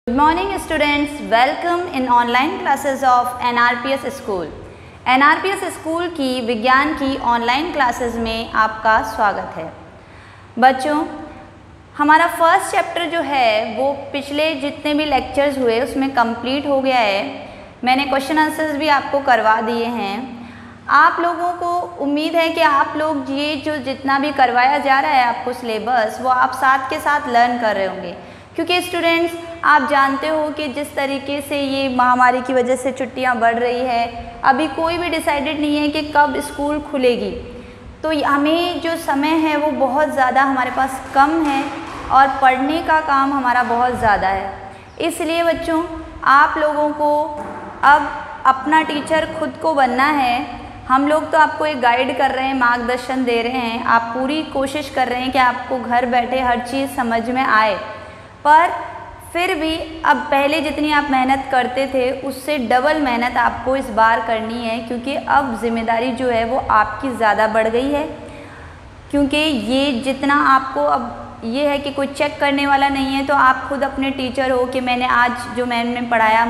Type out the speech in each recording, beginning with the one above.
Good morning students, welcome in online classes of NRPS School। NRPS School की विज्ञान की online classes में आपका स्वागत है। बच्चों, हमारा फर्स्ट चैप्टर जो है वो पिछले जितने भी लेक्चर्स हुए उसमें कंप्लीट हो गया है। मैंने क्वेश्चन आंसर्स भी आपको करवा दिए हैं। आप लोगों को उम्मीद है कि आप लोग ये जो जितना भी करवाया जा रहा है आपको सिलेबस, वो आप साथ के साथ लर्न कर रहे होंगे, क्योंकि स्टूडेंट्स आप जानते हो कि जिस तरीके से ये महामारी की वजह से छुट्टियां बढ़ रही है, अभी कोई भी डिसाइडेड नहीं है कि कब स्कूल खुलेगी। तो हमें जो समय है वो बहुत ज़्यादा हमारे पास कम है और पढ़ने का काम हमारा बहुत ज़्यादा है। इसलिए बच्चों, आप लोगों को अब अपना टीचर खुद को बनना है। हम लोग तो आपको एक गाइड कर रहे हैं, मार्गदर्शन दे रहे हैं, आप पूरी कोशिश कर रहे हैं कि आपको घर बैठे हर चीज़ समझ में आए, पर फिर भी अब पहले जितनी आप मेहनत करते थे उससे डबल मेहनत आपको इस बार करनी है, क्योंकि अब जिम्मेदारी जो है वो आपकी ज़्यादा बढ़ गई है। क्योंकि ये जितना आपको अब ये है कि कोई चेक करने वाला नहीं है, तो आप खुद अपने टीचर हो कि मैंने आज जो मैंने पढ़ाया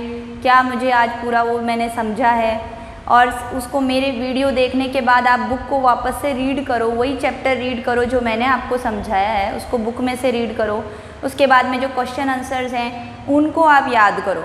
मुझे आज पूरा वो मैंने समझा है, और उसको मेरे वीडियो देखने के बाद आप बुक को वापस से रीड करो, वही चैप्टर रीड करो जो मैंने आपको समझाया है, उसको बुक में से रीड करो। उसके बाद में जो क्वेश्चन आंसर्स हैं उनको आप याद करो,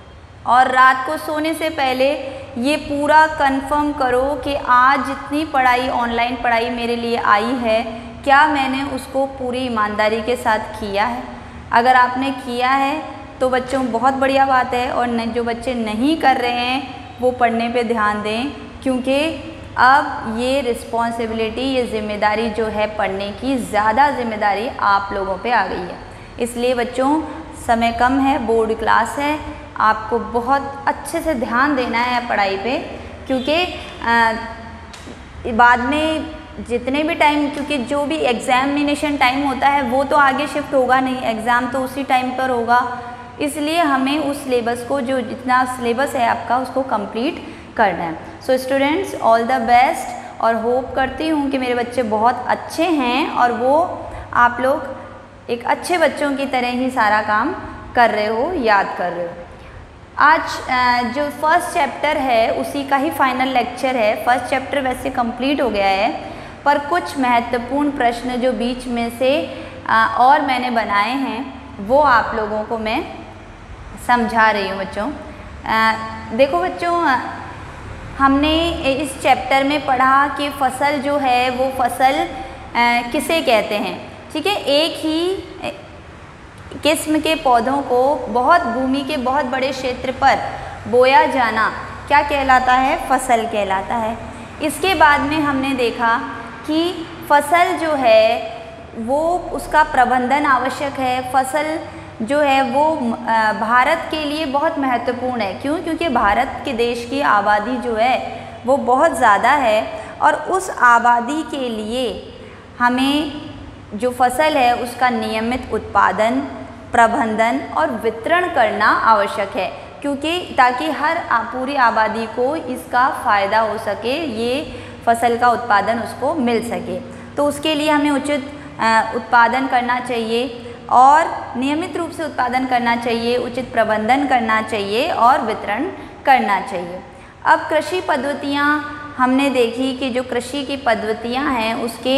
और रात को सोने से पहले ये पूरा कंफर्म करो कि आज जितनी पढ़ाई ऑनलाइन पढ़ाई मेरे लिए आई है, क्या मैंने उसको पूरी ईमानदारी के साथ किया है। अगर आपने किया है तो बच्चों बहुत बढ़िया बात है, और जो बच्चे नहीं कर रहे हैं वो पढ़ने पे ध्यान दें, क्योंकि अब ये रिस्पॉन्सिबिलिटी, ये ज़िम्मेदारी जो है पढ़ने की, ज़्यादा ज़िम्मेदारी आप लोगों पे आ गई है। इसलिए बच्चों, समय कम है, बोर्ड क्लास है, आपको बहुत अच्छे से ध्यान देना है पढ़ाई पे, क्योंकि बाद में जितने भी टाइम, क्योंकि जो भी एग्जामिनेशन टाइम होता है वो तो आगे शिफ्ट होगा नहीं, एग्ज़ाम तो उसी टाइम पर होगा। इसलिए हमें उस सिलेबस को, जो जितना सिलेबस है आपका, उसको कंप्लीट करना है। So students, all the best, और होप करती हूँ कि मेरे बच्चे बहुत अच्छे हैं और वो आप लोग एक अच्छे बच्चों की तरह ही सारा काम कर रहे हो, याद कर रहे हो। आज जो फर्स्ट चैप्टर है उसी का ही फाइनल लेक्चर है। फर्स्ट चैप्टर वैसे कंप्लीट हो गया है, पर कुछ महत्वपूर्ण प्रश्न जो बीच में से और मैंने बनाए हैं वो आप लोगों को मैं समझा रही हूँ बच्चों। देखो बच्चों, हमने इस चैप्टर में पढ़ा कि फसल जो है वो फसल किसे कहते हैं, ठीक है। एक ही किस्म के पौधों को भूमि के बहुत बड़े क्षेत्र पर बोया जाना क्या कहलाता है? फसल कहलाता है। इसके बाद में हमने देखा कि फसल जो है वो उसका प्रबंधन आवश्यक है। फसल जो है वो भारत के लिए बहुत महत्वपूर्ण है। क्यों? क्योंकि भारत के देश की आबादी जो है वो बहुत ज़्यादा है, और उस आबादी के लिए हमें जो फसल है उसका नियमित उत्पादन, प्रबंधन और वितरण करना आवश्यक है, क्योंकि ताकि पूरी आबादी को इसका फ़ायदा हो सके, ये फसल का उत्पादन उसको मिल सके। तो उसके लिए हमें उचित उत्पादन करना चाहिए, और नियमित रूप से उत्पादन करना चाहिए, उचित प्रबंधन करना चाहिए और वितरण करना चाहिए। अब कृषि पद्धतियाँ हमने देखी कि जो कृषि की पद्धतियाँ हैं उसके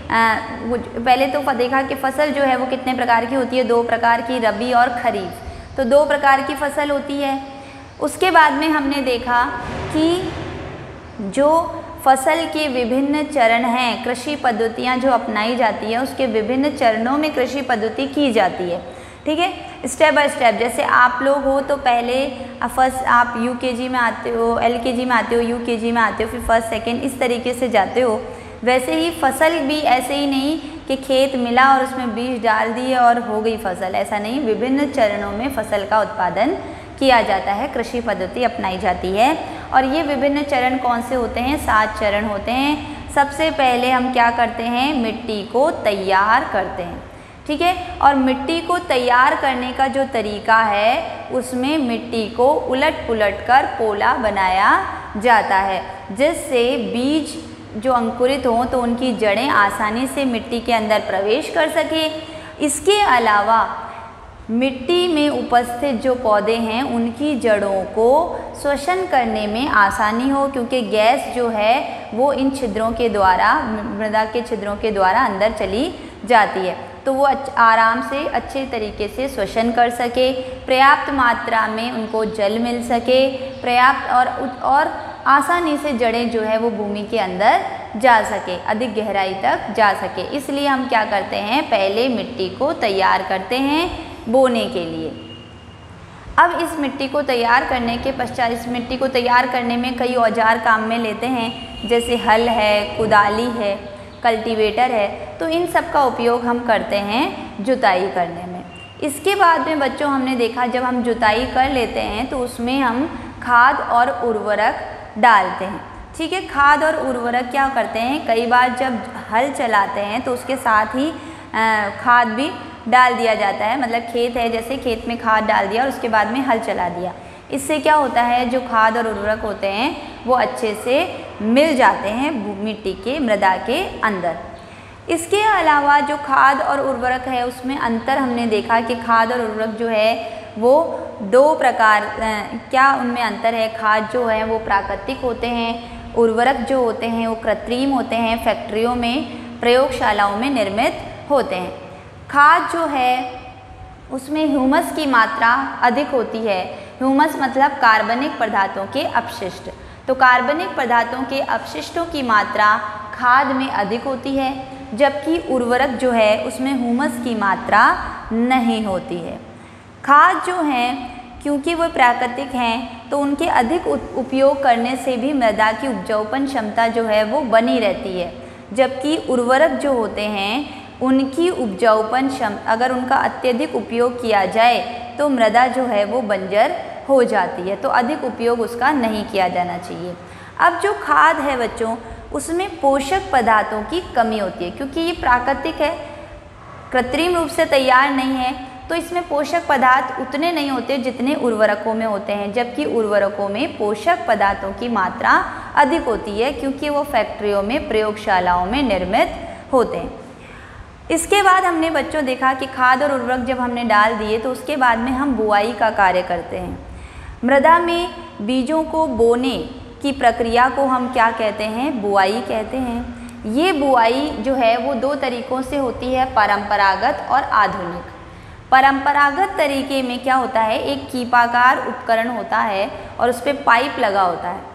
पहले तो देखा कि फसल जो है वो कितने प्रकार की होती है, 2 प्रकार की, रबी और खरीफ। तो 2 प्रकार की फसल होती है। उसके बाद में हमने देखा कि जो फसल के विभिन्न चरण हैं, कृषि पद्धतियाँ जो अपनाई जाती है उसके विभिन्न चरणों में कृषि पद्धति की जाती है, ठीक है, स्टेप बाय स्टेप। जैसे आप लोग हो तो पहले फर्स्ट आप यूकेजी में आते हो, एलकेजी में आते हो, यूकेजी में आते हो, फिर फर्स्ट सेकंड, इस तरीके से जाते हो। वैसे ही फसल भी ऐसे ही नहीं कि खेत मिला और उसमें बीज डाल दिए और हो गई फसल, ऐसा नहीं। विभिन्न चरणों में फसल का उत्पादन किया जाता है, कृषि पद्धति अपनाई जाती है। और ये विभिन्न चरण कौन से होते हैं? 7 चरण होते हैं। सबसे पहले हम क्या करते हैं? मिट्टी को तैयार करते हैं, ठीक है। और मिट्टी को तैयार करने का जो तरीका है उसमें मिट्टी को उलट पुलट कर पोला बनाया जाता है, जिससे बीज जो अंकुरित हों तो उनकी जड़ें आसानी से मिट्टी के अंदर प्रवेश कर सके। इसके अलावा मिट्टी में उपस्थित जो पौधे हैं उनकी जड़ों को श्वसन करने में आसानी हो, क्योंकि गैस जो है वो इन छिद्रों के द्वारा, मृदा के छिद्रों के द्वारा अंदर चली जाती है, तो वो आराम से अच्छे तरीके से श्वसन कर सके, पर्याप्त मात्रा में उनको जल मिल सके, पर्याप्त और आसानी से जड़ें जो है वो भूमि के अंदर जा सके, अधिक गहराई तक जा सके। इसलिए हम क्या करते हैं, पहले मिट्टी को तैयार करते हैं बोने के लिए। अब इस मिट्टी को तैयार करने के पश्चात, इस मिट्टी को तैयार करने में कई औजार काम में लेते हैं, जैसे हल है, कुदाली है, कल्टीवेटर है, तो इन सब का उपयोग हम करते हैं जुताई करने में। इसके बाद में बच्चों हमने देखा, जब हम जुताई कर लेते हैं तो उसमें हम खाद और उर्वरक डालते हैं। ठीक है, खाद और उर्वरक क्या करते हैं, कई बार जब हल चलाते हैं तो उसके साथ ही खाद भी डाल दिया जाता है, मतलब खेत है, जैसे खेत में खाद डाल दिया और उसके बाद में हल चला दिया। इससे क्या होता है, जो खाद और उर्वरक होते हैं वो अच्छे से मिल जाते हैं मिट्टी के, मृदा के अंदर। इसके अलावा जो खाद और उर्वरक है उसमें अंतर हमने देखा कि खाद और उर्वरक जो है वो दो प्रकार, क्या उनमें अंतर है। खाद जो है वो प्राकृतिक होते हैं, उर्वरक जो होते हैं वो कृत्रिम होते हैं, फैक्ट्रियों में, प्रयोगशालाओं में निर्मित होते हैं। खाद जो है उसमें ह्यूमस की मात्रा अधिक होती है। ह्यूमस मतलब कार्बनिक पदार्थों के अपशिष्ट, तो कार्बनिक पदार्थों के अपशिष्टों की मात्रा खाद में अधिक होती है, जबकि उर्वरक जो है उसमें ह्यूमस की मात्रा नहीं होती है। खाद जो हैं क्योंकि वो प्राकृतिक हैं तो उनके अधिक उपयोग करने से भी मृदा की उपजाऊपन क्षमता जो है वो बनी रहती है, जबकि उर्वरक जो होते हैं उनकी उपजाऊपन क्षमता, अगर उनका अत्यधिक उपयोग किया जाए तो मृदा जो है वो बंजर हो जाती है, तो अधिक उपयोग उसका नहीं किया जाना चाहिए। अब जो खाद है बच्चों, उसमें पोषक पदार्थों की कमी होती है, क्योंकि ये प्राकृतिक है, कृत्रिम रूप से तैयार नहीं है, तो इसमें पोषक पदार्थ उतने नहीं होते जितने उर्वरकों में होते हैं, जबकि उर्वरकों में पोषक पदार्थों की मात्रा अधिक होती है, क्योंकि वो फैक्ट्रियों में, प्रयोगशालाओं में निर्मित होते हैं। इसके बाद हमने बच्चों देखा कि खाद और उर्वरक जब हमने डाल दिए तो उसके बाद में हम बुआई का कार्य करते हैं। मृदा में बीजों को बोने की प्रक्रिया को हम क्या कहते हैं, बुआई कहते हैं। ये बुआई जो है वो दो तरीक़ों से होती है, परंपरागत और आधुनिक। परंपरागत तरीके में क्या होता है, एक कीपाकार उपकरण होता है और उस पर पाइप लगा होता है,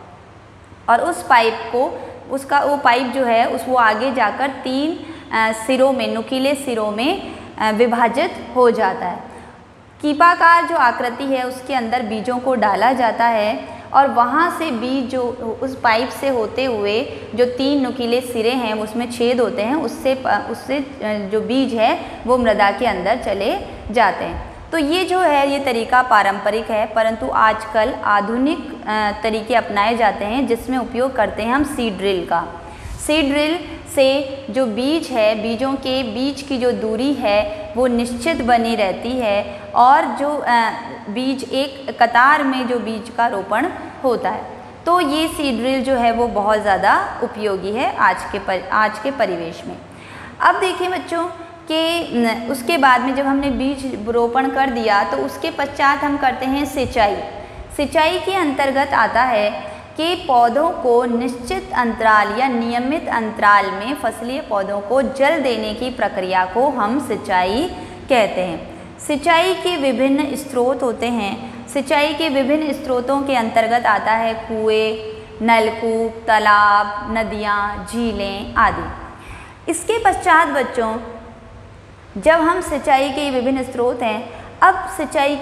और उस पाइप को, उसका वो पाइप जो है वो आगे जाकर 3 सिरों में, नुकीले सिरों में विभाजित हो जाता है। कीपाकार जो आकृति है उसके अंदर बीजों को डाला जाता है और वहाँ से बीज जो उस पाइप से होते हुए जो 3 नुकीले सिरे हैं उसमें छेद होते हैं, उससे जो बीज है वो मृदा के अंदर चले जाते हैं। तो ये जो है ये तरीका पारंपरिक है, परंतु आजकल आधुनिक तरीके अपनाए जाते हैं जिसमें उपयोग करते हैं हम सीड ड्रिल का। सीड ड्रिल से जो बीज है, बीजों के बीज की जो दूरी है वो निश्चित बनी रहती है और जो बीज एक कतार में जो बीज का रोपण होता है, तो ये सीड ड्रिल जो है वो बहुत ज़्यादा उपयोगी है आज के परिवेश में। अब देखिए बच्चों कि उसके बाद में जब हमने बीज रोपण कर दिया तो उसके पश्चात हम करते हैं सिंचाई। सिंचाई के अंतर्गत आता है कि पौधों को निश्चित अंतराल या नियमित अंतराल में फसलीय पौधों को जल देने की प्रक्रिया को हम सिंचाई कहते हैं। सिंचाई के विभिन्न स्रोत होते हैं। सिंचाई के विभिन्न स्रोतों के अंतर्गत आता है कुएं, नलकूप, तालाब, नदियाँ, झीलें आदि। इसके पश्चात बच्चों जब हम सिंचाई के विभिन्न स्रोत हैं, अब सिंचाई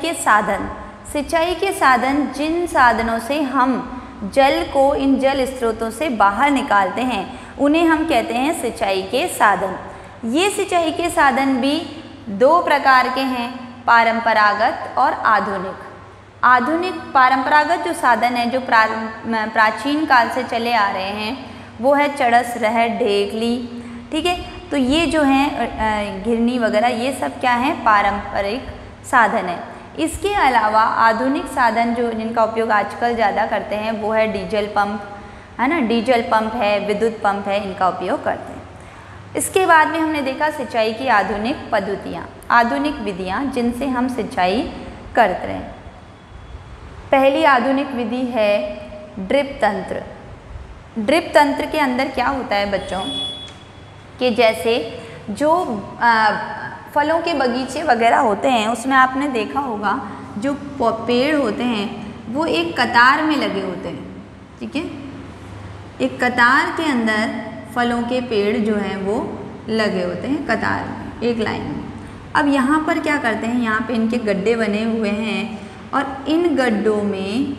के साधन जिन साधनों से हम जल को इन जल स्रोतों से बाहर निकालते हैं उन्हें हम कहते हैं सिंचाई के साधन। ये सिंचाई के साधन भी 2 प्रकार के हैं, पारंपरागत और आधुनिक। पारंपरागत जो साधन है जो प्राचीन काल से चले आ रहे हैं वो है चड़स, रहर, ढेकली, ठीक है। तो ये जो हैं घिरनी वगैरह, ये सब क्या हैं, पारंपरिक साधन है। इसके अलावा आधुनिक साधन जो जिनका उपयोग आजकल ज़्यादा करते हैं वो है डीजल पंप, है ना, डीजल पंप है, विद्युत पंप है, इनका उपयोग करते हैं। इसके बाद में हमने देखा सिंचाई की आधुनिक पद्धतियाँ, आधुनिक विधियाँ जिनसे हम सिंचाई करते हैं। पहली आधुनिक विधि है ड्रिप तंत्र। ड्रिप तंत्र के अंदर क्या होता है बच्चों कि जैसे जो फलों के बगीचे वगैरह होते हैं उसमें आपने देखा होगा जो पेड़ होते हैं वो एक कतार में लगे होते हैं, ठीक है, एक कतार के अंदर फलों के पेड़ जो हैं वो लगे होते हैं कतार में, एक लाइन में। अब यहाँ पर क्या करते हैं, यहाँ पे इनके गड्ढे बने हुए हैं और इन गड्ढों में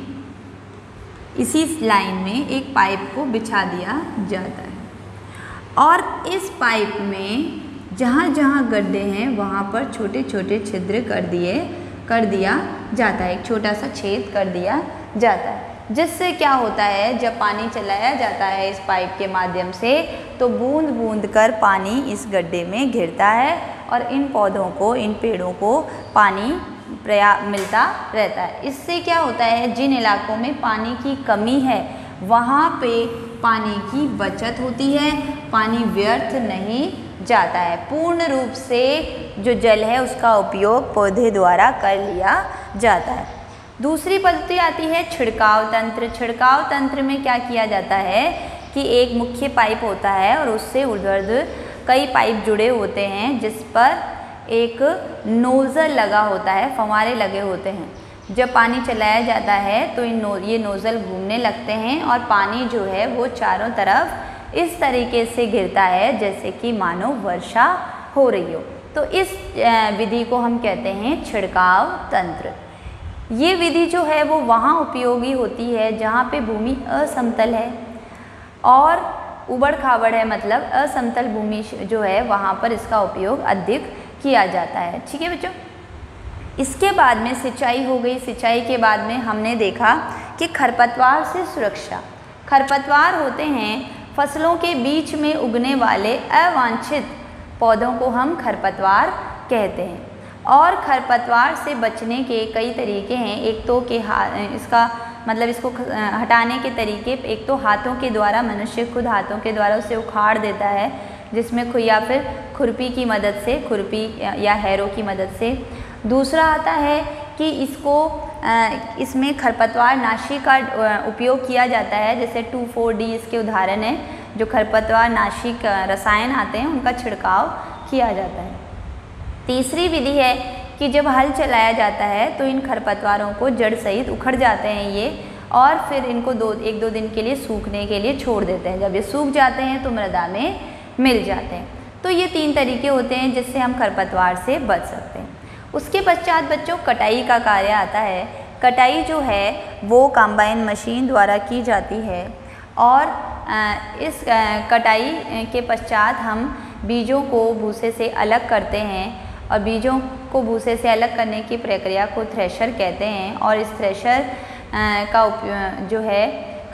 इसी लाइन में एक पाइप को बिछा दिया जाता है और इस पाइप में जहाँ जहाँ गड्ढे हैं वहाँ पर छोटे छोटे छिद्र कर दिया जाता है, एक छोटा सा छेद कर दिया जाता है, जिससे क्या होता है जब पानी चलाया जाता है इस पाइप के माध्यम से तो बूंद बूंद कर पानी इस गड्ढे में गिरता है और इन पौधों को, इन पेड़ों को पानी मिलता रहता है। इससे क्या होता है, जिन इलाकों में पानी की कमी है वहाँ पे पानी की बचत होती है, पानी व्यर्थ नहीं जाता है, पूर्ण रूप से जो जल है उसका उपयोग पौधे द्वारा कर लिया जाता है। दूसरी पद्धति आती है छिड़काव तंत्र। छिड़काव तंत्र में क्या किया जाता है कि एक मुख्य पाइप होता है और उससे ऊर्ध्वाधर कई पाइप जुड़े होते हैं जिस पर एक नोज़ल लगा होता है, फव्वारे लगे होते हैं। जब पानी चलाया जाता है तो ये नोज़ल घूमने लगते हैं और पानी जो है वो चारों तरफ इस तरीके से गिरता है जैसे कि मानो वर्षा हो रही हो। तो इस विधि को हम कहते हैं छिड़काव तंत्र। ये विधि जो है वो वहाँ उपयोगी होती है जहाँ पे भूमि असमतल है और उबड़ खाबड़ है, मतलब असमतल भूमि जो है वहाँ पर इसका उपयोग अधिक किया जाता है। ठीक है बच्चों, इसके बाद में सिंचाई हो गई। सिंचाई के बाद में हमने देखा कि खरपतवार से सुरक्षा। खरपतवार होते हैं फसलों के बीच में उगने वाले अवांछित पौधों को हम खरपतवार कहते हैं और खरपतवार से बचने के कई तरीके हैं। एक तो कि इसका मतलब इसको हटाने के तरीके, एक तो हाथों के द्वारा, मनुष्य खुद हाथों के द्वारा उसे उखाड़ देता है जिसमें या फिर खुरपी की मदद से, खुरपी या हैरो की मदद से। दूसरा आता है कि इसमें खरपतवार नाशी का उपयोग किया जाता है, जैसे 2,4-D इसके उदाहरण है। जो खरपतवार नाशी रसायन आते हैं उनका छिड़काव किया जाता है। तीसरी विधि है कि जब हल चलाया जाता है तो इन खरपतवारों को जड़ सहित उखड़ जाते हैं ये और फिर इनको 1-2 दिन के लिए सूखने के लिए छोड़ देते हैं। जब ये सूख जाते हैं तो मृदा में मिल जाते हैं। तो ये 3 तरीके होते हैं जिससे हम खरपतवार से बच सकते हैं। उसके पश्चात बच्चों कटाई का कार्य आता है। कटाई जो है वो कंबाइन मशीन द्वारा की जाती है और इस कटाई के पश्चात हम बीजों को भूसे से अलग करते हैं और बीजों को भूसे से अलग करने की प्रक्रिया को थ्रेशर कहते हैं और इस थ्रेशर का जो है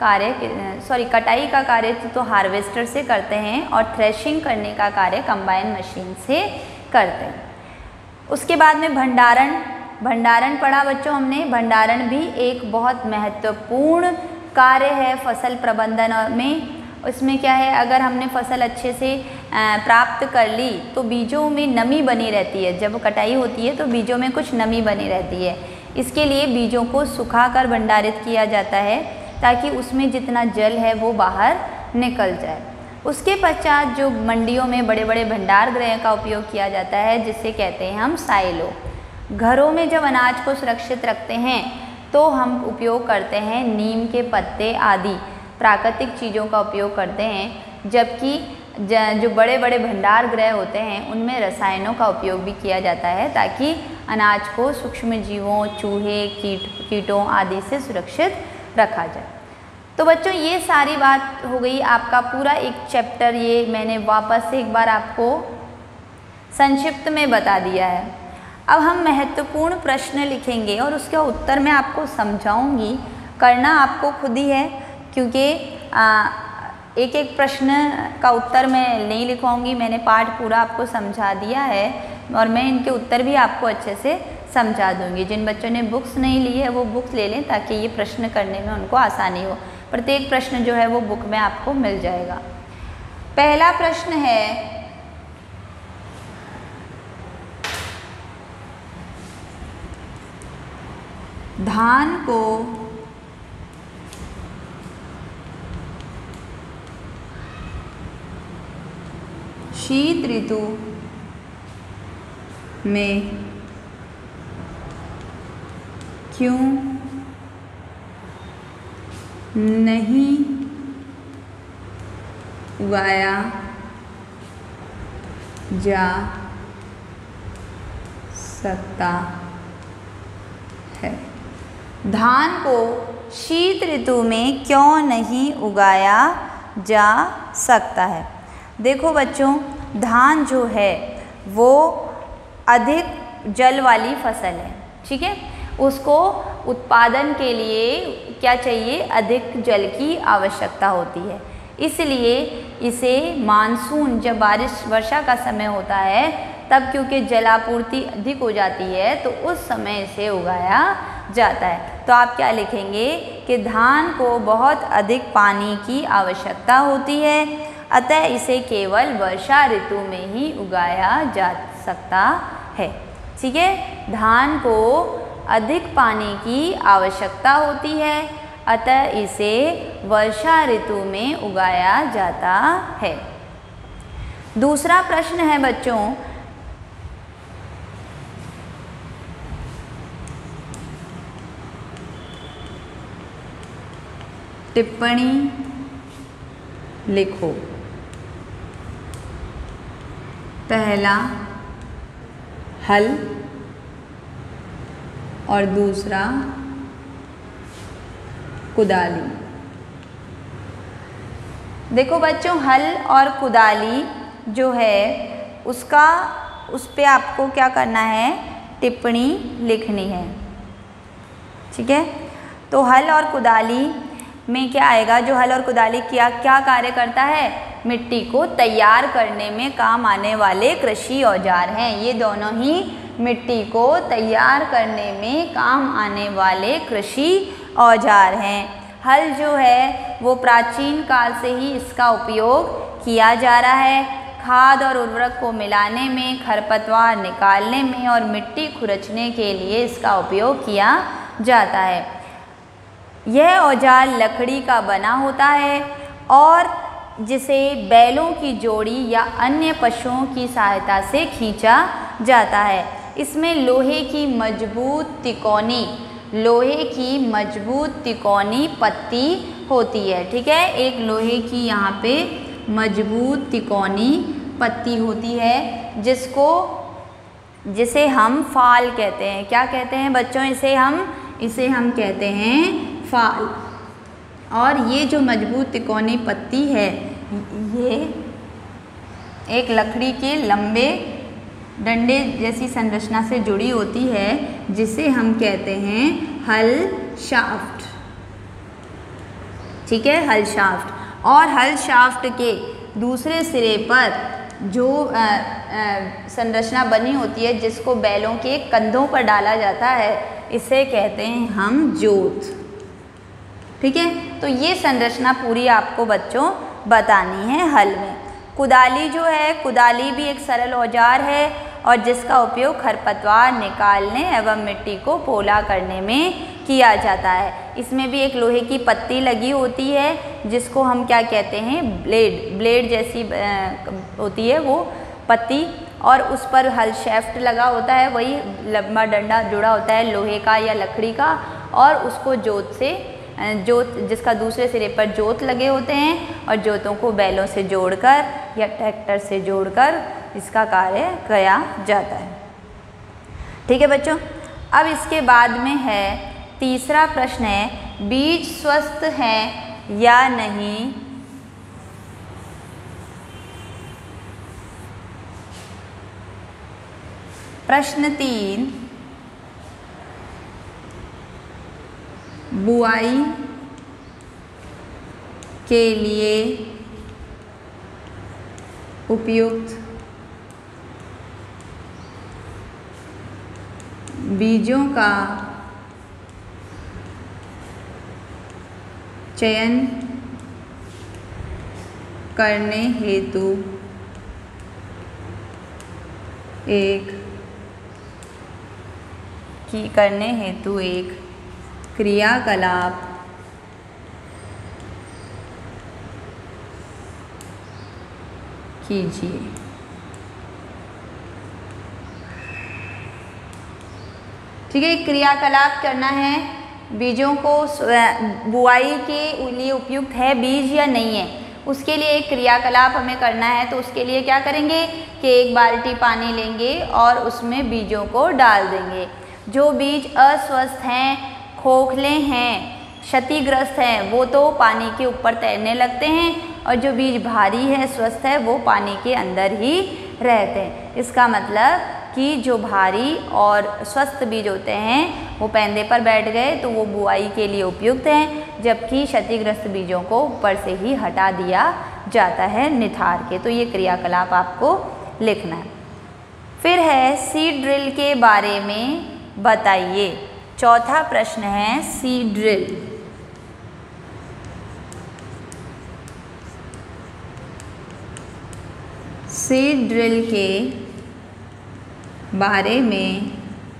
कटाई का कार्य तो हार्वेस्टर से करते हैं और थ्रेशिंग करने का कार्य कंबाइन मशीन से करते हैं। उसके बाद में भंडारण पढ़ा बच्चों हमने। भंडारण भी एक बहुत महत्वपूर्ण कार्य है फसल प्रबंधन में। इसमें क्या है, अगर हमने फसल अच्छे से प्राप्त कर ली तो बीजों में नमी बनी रहती है। जब कटाई होती है तो बीजों में कुछ नमी बनी रहती है। इसके लिए बीजों को सुखाकर भंडारित किया जाता है ताकि उसमें जितना जल है वो बाहर निकल जाए। उसके पश्चात जो मंडियों में बड़े बड़े भंडार गृह का उपयोग किया जाता है जिसे कहते हैं हम साइलो। घरों में जब अनाज को सुरक्षित रखते हैं तो हम उपयोग करते हैं नीम के पत्ते आदि प्राकृतिक चीज़ों का उपयोग करते हैं, जबकि जो बड़े बड़े भंडार गृह होते हैं उनमें रसायनों का उपयोग भी किया जाता है ताकि अनाज को सूक्ष्म जीवों, चूहे, कीटों आदि से सुरक्षित रखा जाए। तो बच्चों ये सारी बात हो गई, आपका पूरा एक चैप्टर ये मैंने वापस से एक बार आपको संक्षिप्त में बता दिया है। अब हम महत्वपूर्ण प्रश्न लिखेंगे और उसका उत्तर मैं आपको समझाऊंगी। करना आपको खुद ही है क्योंकि एक एक प्रश्न का उत्तर मैं नहीं लिखवाऊंगी। मैंने पाठ पूरा आपको समझा दिया है और मैं इनके उत्तर भी आपको अच्छे से समझा दूंगी। जिन बच्चों ने बुक्स नहीं ली है वो बुक्स ले लें ताकि ये प्रश्न करने में उनको आसानी हो। प्रत्येक प्रश्न जो है वो बुक में आपको मिल जाएगा। पहला प्रश्न है धान को शीत ऋतु में क्यों नहीं उगाया जा सकता है? धान को शीत ऋतु में क्यों नहीं उगाया जा सकता है? देखो बच्चों, धान जो है वो अधिक जल वाली फसल है, ठीक है। उसको उत्पादन के लिए क्या चाहिए? अधिक जल की आवश्यकता होती है। इसलिए इसे मानसून, जब बारिश वर्षा का समय होता है तब क्योंकि जलापूर्ति अधिक हो जाती है तो उस समय इसे उगाया जाता है। तो आप क्या लिखेंगे कि धान को बहुत अधिक पानी की आवश्यकता होती है, अतः इसे केवल वर्षा ऋतु में ही उगाया जा सकता है। ठीक है, धान को अधिक पानी की आवश्यकता होती है, अतः इसे वर्षा ऋतु में उगाया जाता है। दूसरा प्रश्न है बच्चों, टिप्पणी लिखो। पहला हल और दूसरा कुदाली। देखो बच्चों, हल और कुदाली जो है उस पे आपको क्या करना है? टिप्पणी लिखनी है। ठीक है, तो हल और कुदाली में क्या आएगा? जो हल और कुदाली क्या कार्य करता है? मिट्टी को तैयार करने में काम आने वाले कृषि औजार हैं। ये दोनों ही मिट्टी को तैयार करने में काम आने वाले कृषि औजार हैं। हल जो है वो प्राचीन काल से ही इसका उपयोग किया जा रहा है। खाद और उर्वरक को मिलाने में, खरपतवार निकालने में और मिट्टी खुरचने के लिए इसका उपयोग किया जाता है। यह औजार लकड़ी का बना होता है और जिसे बैलों की जोड़ी या अन्य पशुओं की सहायता से खींचा जाता है। इसमें लोहे की मजबूत तिकोनी पत्ती होती है। ठीक है, एक लोहे की यहाँ पे मजबूत तिकोनी पत्ती होती है जिसे हम फाल कहते हैं। क्या कहते हैं बच्चों? इसे हम कहते हैं फाल। और ये जो मजबूत तिकोनी पत्ती है ये एक लकड़ी के लंबे डंडे जैसी संरचना से जुड़ी होती है, जिसे हम कहते हैं हल शाफ्ट। ठीक है, हल शाफ्ट। और हल शाफ्ट के दूसरे सिरे पर जो संरचना बनी होती है जिसको बैलों के कंधों पर डाला जाता है, इसे कहते हैं हम जोत। ठीक है, तो ये संरचना पूरी आपको बच्चों बतानी है हल में। कुदाली जो है, कुदाली भी एक सरल औजार है और जिसका उपयोग खरपतवार निकालने एवं मिट्टी को पोला करने में किया जाता है। इसमें भी एक लोहे की पत्ती लगी होती है जिसको हम क्या कहते हैं? ब्लेड जैसी होती है वो पत्ती, और उस पर हल शाफ्ट लगा होता है, वही लंबा डंडा जुड़ा होता है लोहे का या लकड़ी का, और उसको जोत जिसका दूसरे सिरे पर जोत लगे होते हैं और जोतों को बैलों से जोड़कर या ट्रैक्टर से जोड़कर इसका कार्य किया जाता है। ठीक है बच्चों, अब इसके बाद में है तीसरा प्रश्न है, बीज स्वस्थ हैं या नहीं? प्रश्न 3, बुआई के लिए उपयुक्त बीजों का चयन करने हेतु एक क्रियाकलाप कीजिए। ठीक है, क्रियाकलाप करना है, बीजों को बुआई के लिए उपयुक्त है बीज या नहीं है, उसके लिए एक क्रियाकलाप हमें करना है। तो उसके लिए क्या करेंगे कि एक बाल्टी पानी लेंगे और उसमें बीजों को डाल देंगे। जो बीज अस्वस्थ हैं, खोखले हैं, क्षतिग्रस्त हैं, वो तो पानी के ऊपर तैरने लगते हैं, और जो बीज भारी है, स्वस्थ है, वो पानी के अंदर ही रहते हैं। इसका मतलब कि जो भारी और स्वस्थ बीज होते हैं वो पैंदे पर बैठ गए तो वो बुआई के लिए उपयुक्त हैं, जबकि क्षतिग्रस्त बीजों को ऊपर से ही हटा दिया जाता है निथार के। तो ये क्रियाकलाप आपको लिखना है। फिर है सीड ड्रिल के बारे में बताइए। चौथा प्रश्न है सीड ड्रिल। सीड ड्रिल के बारे में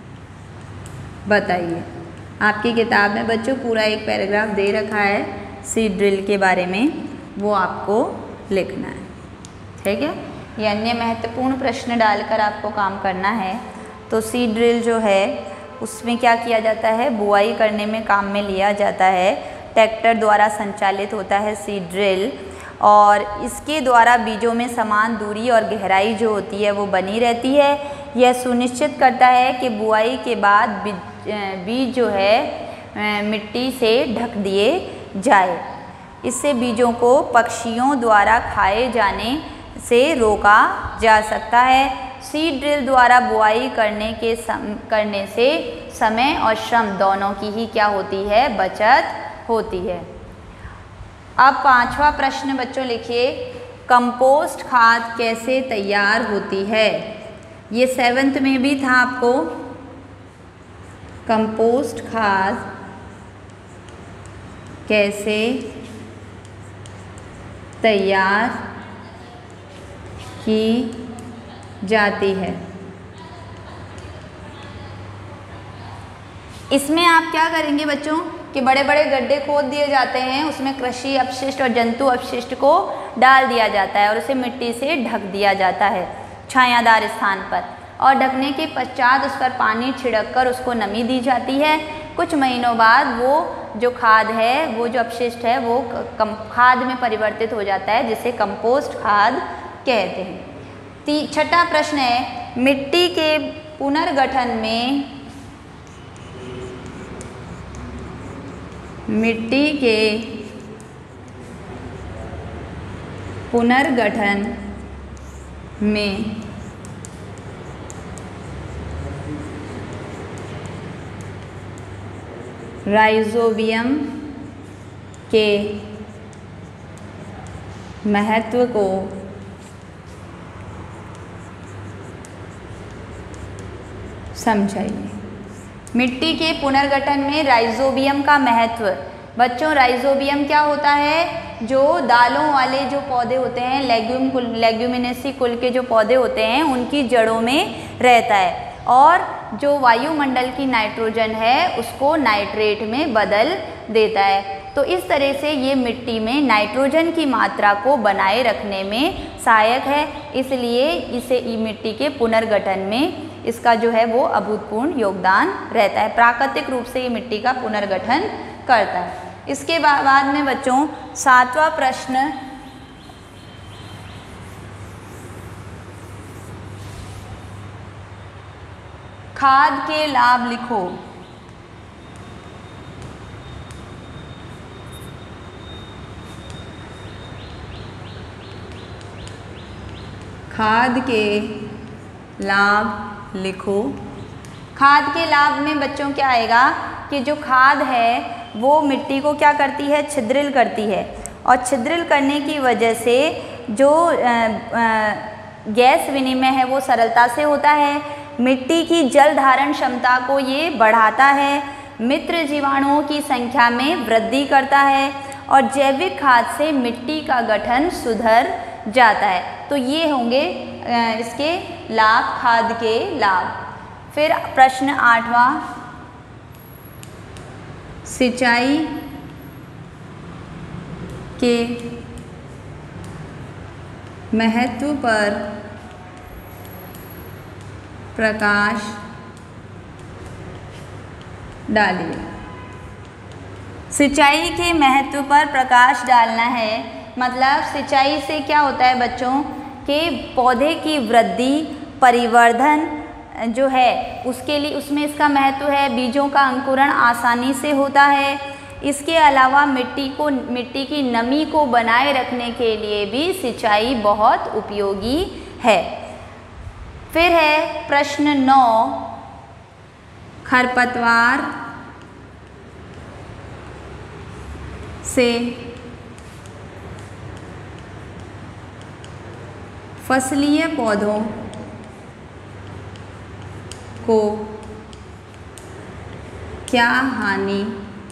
बताइए। आपकी किताब में बच्चों पूरा एक पैराग्राफ दे रखा है सीड ड्रिल के बारे में, वो आपको लिखना है। ठीक है, ये अन्य महत्वपूर्ण प्रश्न डालकर आपको काम करना है। तो सीड ड्रिल जो है उसमें क्या किया जाता है, बुआई करने में काम में लिया जाता है। ट्रैक्टर द्वारा संचालित होता है सीड ड्रिल, और इसके द्वारा बीजों में समान दूरी और गहराई जो होती है वो बनी रहती है। यह सुनिश्चित करता है कि बुआई के बाद बीज जो है मिट्टी से ढक दिए जाए। इससे बीजों को पक्षियों द्वारा खाए जाने से रोका जा सकता है। सीड ड्रिल द्वारा बुआई करने से समय और श्रम दोनों की ही क्या होती है, बचत होती है। अब पांचवा प्रश्न बच्चों लिखिए, कंपोस्ट खाद कैसे तैयार होती है। ये 7th में भी था आपको। कंपोस्ट खाद कैसे तैयार की जाती है। इसमें आप क्या करेंगे बच्चों कि बड़े बड़े गड्ढे खोद दिए जाते हैं, उसमें कृषि अपशिष्ट और जंतु अपशिष्ट को डाल दिया जाता है और उसे मिट्टी से ढक दिया जाता है छायादार स्थान पर, और ढकने के पश्चात उस पर पानी छिड़ककर उसको नमी दी जाती है। कुछ महीनों बाद वो जो खाद है, वो जो अपशिष्ट है, वो खाद में परिवर्तित हो जाता है, जिसे कंपोस्ट खाद कहते हैं। छठा प्रश्न है, मिट्टी के पुनर्गठन में राइजोबियम के महत्व को समझाइए। मिट्टी के पुनर्गठन में राइजोबियम का महत्व। बच्चों, राइजोबियम क्या होता है, जो दालों वाले जो पौधे होते हैं, लेग्यूमिनेसी कुल के जो पौधे होते हैं, उनकी जड़ों में रहता है, और जो वायुमंडल की नाइट्रोजन है उसको नाइट्रेट में बदल देता है। तो इस तरह से ये मिट्टी में नाइट्रोजन की मात्रा को बनाए रखने में सहायक है, इसलिए इसे मिट्टी के पुनर्गठन में इसका जो है वो अभूतपूर्व योगदान रहता है। प्राकृतिक रूप से ये मिट्टी का पुनर्गठन करता है। इसके बाद में बच्चों 7वां प्रश्न, खाद के लाभ लिखो। खाद के लाभ लिखो। खाद के लाभ में बच्चों क्या आएगा कि जो खाद है वो मिट्टी को क्या करती है, छिद्रिल करती है, और छिद्रिल करने की वजह से जो गैस विनिमय है वो सरलता से होता है। मिट्टी की जल धारण क्षमता को ये बढ़ाता है, मित्र जीवाणुओं की संख्या में वृद्धि करता है, और जैविक खाद से मिट्टी का गठन सुधर जाता है। तो ये होंगे इसके लाभ, खाद के लाभ। फिर प्रश्न 8वां, सिंचाई के महत्व पर प्रकाश डालिए। सिंचाई के महत्व पर प्रकाश डालना है, मतलब सिंचाई से क्या होता है बच्चों कि पौधे की वृद्धि, परिवर्धन जो है उसके लिए उसमें इसका महत्व है। बीजों का अंकुरण आसानी से होता है। इसके अलावा मिट्टी की नमी को बनाए रखने के लिए भी सिंचाई बहुत उपयोगी है। फिर है प्रश्न 9, खरपतवार से फसलीय पौधों को क्या हानि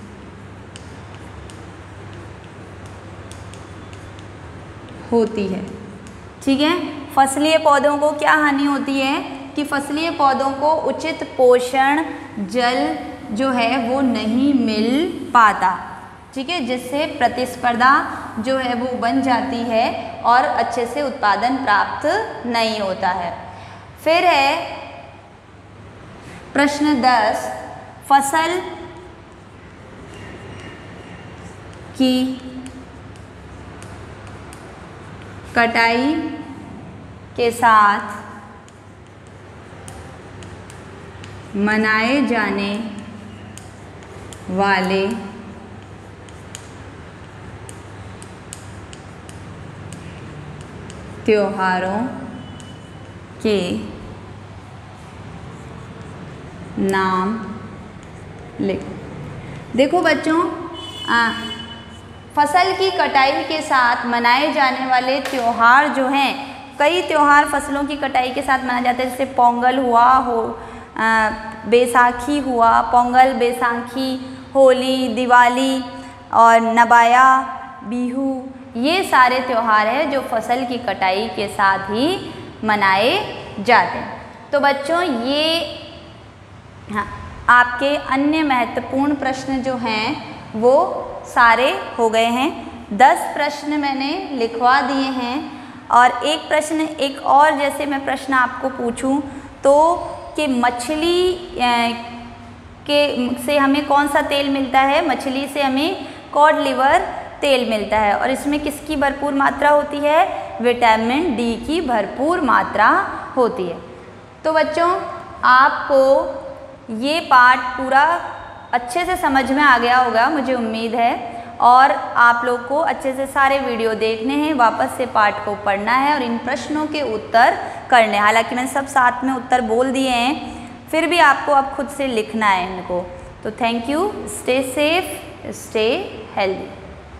होती है। ठीक है, फसलीय पौधों को क्या हानि होती है कि फसलीय पौधों को उचित पोषण, जल जो है वो नहीं मिल पाता। ठीक है, जिससे प्रतिस्पर्धा जो है वो बन जाती है और अच्छे से उत्पादन प्राप्त नहीं होता है। फिर है प्रश्न 10, फसल की कटाई के साथ मनाए जाने वाले त्योहारों के नाम लिखो। देखो बच्चों, फसल की कटाई के साथ मनाए जाने वाले त्यौहार जो हैं, कई त्यौहार फसलों की कटाई के साथ मनाए जाते हैं, जैसे पोंगल हुआ, बैसाखी हुआ, पोंगल, बैसाखी, होली, दिवाली और नबाया, बिहू, ये सारे त्यौहार हैं जो फसल की कटाई के साथ ही मनाए जाते हैं। तो बच्चों ये आपके अन्य महत्वपूर्ण प्रश्न जो हैं वो सारे हो गए हैं। 10 प्रश्न मैंने लिखवा दिए हैं और एक और जैसे मैं प्रश्न आपको पूछूं तो कि मछली से हमें कौन सा तेल मिलता है। मछली से हमें कॉड लिवर तेल मिलता है और इसमें किसकी भरपूर मात्रा होती है, विटामिन डी की भरपूर मात्रा होती है। तो बच्चों आपको ये पाठ पूरा अच्छे से समझ में आ गया होगा मुझे उम्मीद है, और आप लोग को अच्छे से सारे वीडियो देखने हैं, वापस से पाठ को पढ़ना है और इन प्रश्नों के उत्तर करने हैं। हालांकि मैंने सब साथ में उत्तर बोल दिए हैं, फिर भी आपको अब खुद से लिखना है इनको। तो thank you, stay safe, stay healthy.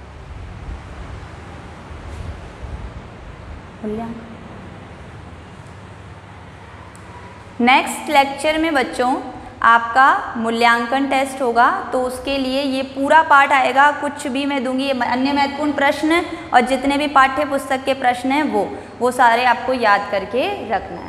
Next lecture में बच्चों आपका मूल्यांकन टेस्ट होगा, तो उसके लिए ये पूरा पाठ आएगा, कुछ भी मैं दूंगी। अन्य महत्वपूर्ण प्रश्न और जितने भी पाठ्य पुस्तक के प्रश्न हैं वो सारे आपको याद करके रखना है।